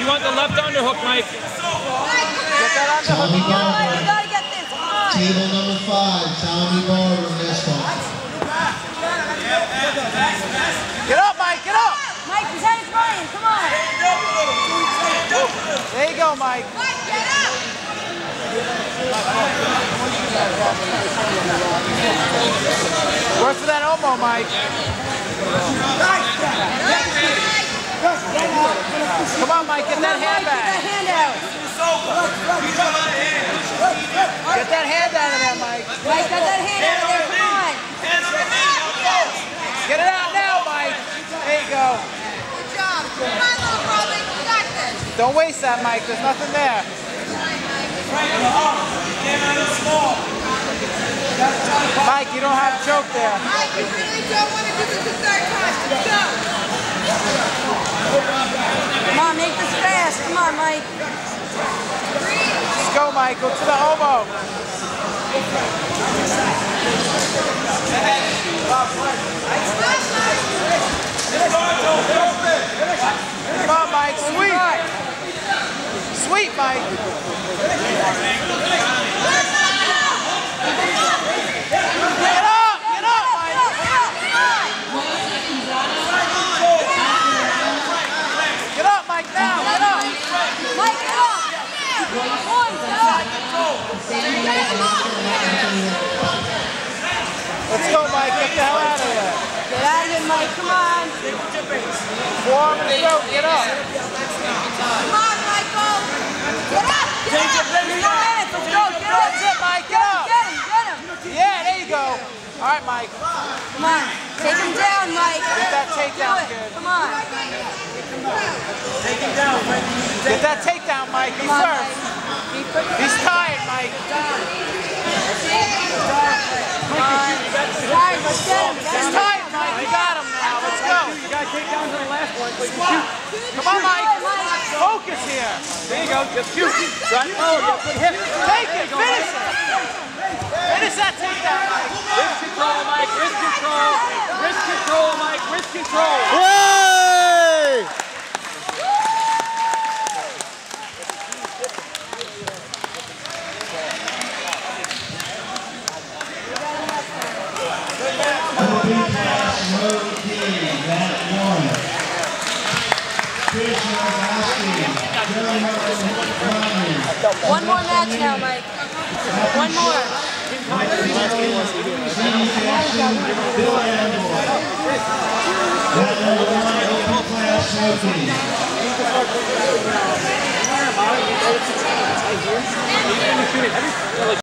want the left underhook, Mike. Get that underhook. You gotta get this. Come on. Table number 5, Tommy Barber missed one. Get up, Mike. Get up. Mike, Lieutenant Ryan, come on. There you go, Mike. Mike, get up. Work for that elbow, Mike. Come on, Mike. Get that hand back. Get that hand out. Get that hand out of there, Mike. Mike, get that hand out of there. Come on. Get it out now, Mike. There you go. Good job. Come on, little brother. You got this. Don't waste that, Mike. There's nothing there. Mike, you don't have a choke there. Mike, you really don't want to do this the third time. Go. Come on, make this fast. Come on, Mike. Just go, Mike. Go to the elbow. Come on, Mike. Sweet. Sweet, Mike. Get up, Mike. Get up, Mike, now. Get up. Mike, get up. Boys, get up. Let's go, Mike. Get the hell out of there. Get out of here, Mike. Come on. Forearm and throat. Get up. Come on, Michael. Get up. Get up. 3 more minutes. Let's go. Get up. That's it, Mike. Get up. Get him. Get him. Yeah, there you go. All right, Mike. Come on. Take him down, Mike. Get that takedown good. Come on. Get that takedown, Mike. He's Come on, served. Mike. He's tired, Mike. Guys, let's get him. He's tired, Mike. You got him now. Let's go. You got takedowns on the last one, but you shoot. Come on, Mike. Focus here. There you go. Just shoot. Right forward. Good hit. Take it. Finish it. Finish that takedown, Mike. Wrist control, Mike. Wrist control. Wrist control, Mike. Wrist control. Yay! One more match now, Mike. One more. That